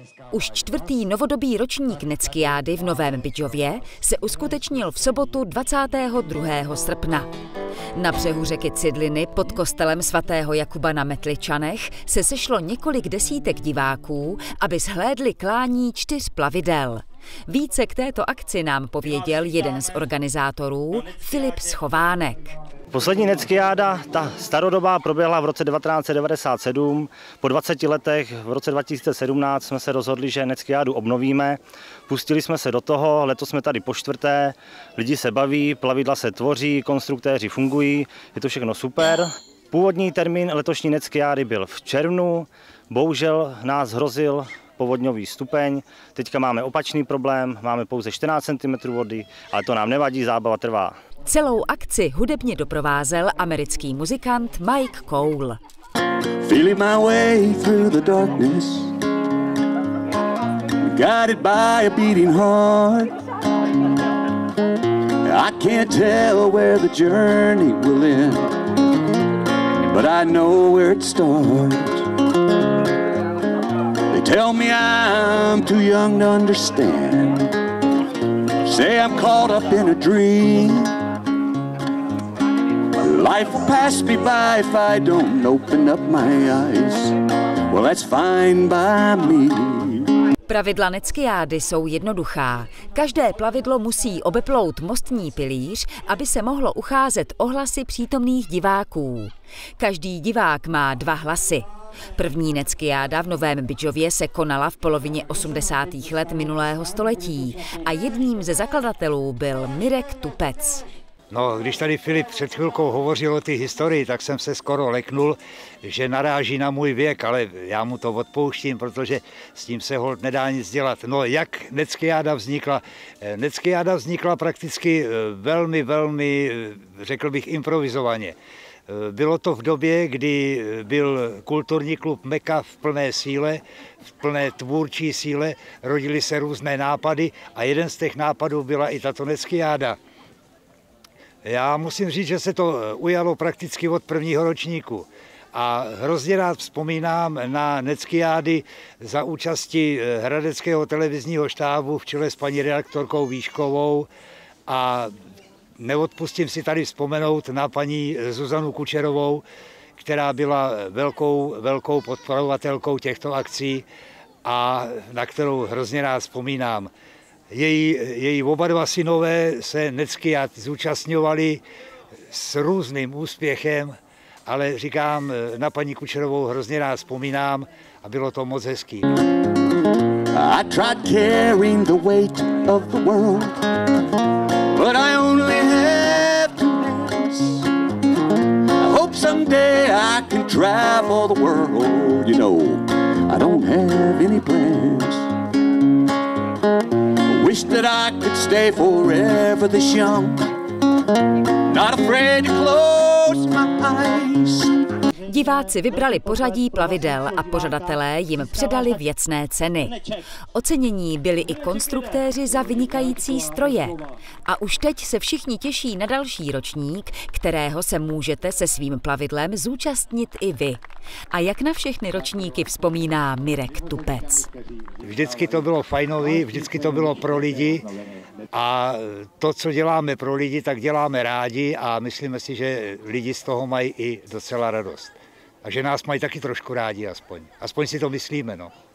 Už čtvrtý novodobý ročník Neckiády v Novém Bydžově se uskutečnil v sobotu 22. srpna. Na břehu řeky Cidliny pod kostelem svatého Jakuba na Metličanech se sešlo několik desítek diváků, aby shlédli klání 4 plavidel. Více k této akci nám pověděl jeden z organizátorů, Filip Schovánek. Poslední Neckiáda, ta starodobá, proběhla v roce 1997. Po 20 letech v roce 2017 jsme se rozhodli, že Neckiádu obnovíme. Pustili jsme se do toho, letos jsme tady po 4. Lidi se baví, plavidla se tvoří, konstruktéři fungují, je to všechno super. Původní termín letošní Neckiády byl v červnu, bohužel nás hrozil povodňový stupeň. Teďka máme opačný problém, máme pouze 14 cm vody, ale to nám nevadí, zábava trvá. Celou akci hudebně doprovázel americký muzikant Mike Cole. Feeling my way through the darkness, guided by a beating heart. I can't tell where the journey will end, but I know where it starts. They tell me I'm too young to understand, say I'm caught up in a dream. Life will pass me by if I don't open up my eyes. Well, that's fine by me. Pravidla Neckiády jsou jednoduchá. Každé plavidlo musí obeplout mostní pilíř, aby se mohlo ucházet o hlasy přítomných diváků. Každý divák má 2 hlasy. První Neckiáda v Novém Bydžově se konala v polovině 80. let minulého století a jedním ze zakladatelů byl Mirek Tupec. No, když tady Filip před chvilkou hovořil o té historii, tak jsem se skoro leknul, že naráží na můj věk, ale já mu to odpouštím, protože s tím se holt nedá nic dělat. No, jak Neckiáda vznikla? Neckiáda vznikla prakticky velmi, řekl bych, improvizovaně. Bylo to v době, kdy byl kulturní klub Meka v plné síle, v plné tvůrčí síle, rodily se různé nápady a jeden z těch nápadů byla i tato Neckiáda. Já musím říct, že se to ujalo prakticky od prvního ročníku a hrozně rád vzpomínám na Neckiády za účasti hradeckého televizního štábu v čele s paní redaktorkou Výškovou a neodpustím si tady vzpomenout na paní Zuzanu Kučerovou, která byla velkou podporovatelkou těchto akcí a na kterou hrozně rád vzpomínám. Její oba 2 synové se Neckiád zúčastňovali s různým úspěchem, ale říkám, na paní Kučerovou hrozně rád vzpomínám a bylo to moc hezký. I tried carrying the weight of the world, but I only have 2 hands. I hope someday I can travel the world, you know, I don't have any plans. Wish that I could stay forever this young, not afraid to close my eyes. Diváci vybrali pořadí plavidel a pořadatelé jim předali věcné ceny. Ocenění byli i konstruktéři za vynikající stroje. A už teď se všichni těší na další ročník, kterého se můžete se svým plavidlem zúčastnit i vy. A jak na všechny ročníky vzpomíná Mirek Tupec. Vždycky to bylo fajnový, vždycky to bylo pro lidi a to, co děláme pro lidi, tak děláme rádi a myslíme si, že lidi z toho mají i docela radost. A že nás mají taky trošku rádi aspoň. Aspoň si to myslíme, no.